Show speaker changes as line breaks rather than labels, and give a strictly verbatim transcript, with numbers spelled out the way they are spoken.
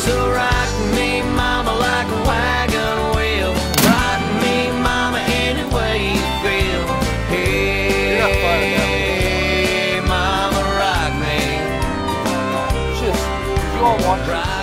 So rock me, mama, like a wagon wheel. Rock me, mama, any way you feel. Hey, mama, rock me.
Just, you all want to.